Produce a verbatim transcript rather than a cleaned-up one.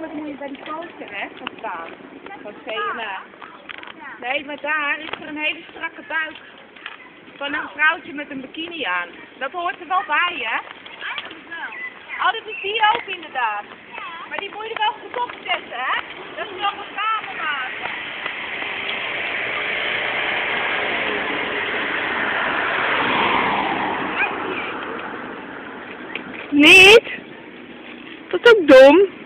dan moet je bij die poster hè, gaan staan. Van C N A. Nee, maar daar is er een hele strakke buik. Van een vrouwtje met een bikini aan. Dat hoort er wel bij, hè? Eigenlijk wel. Oh, dat is die ook inderdaad. Maar die moet je er wel goed op zetten, hè? Dat is wel reclame maken. Niet? Dat is ook dom.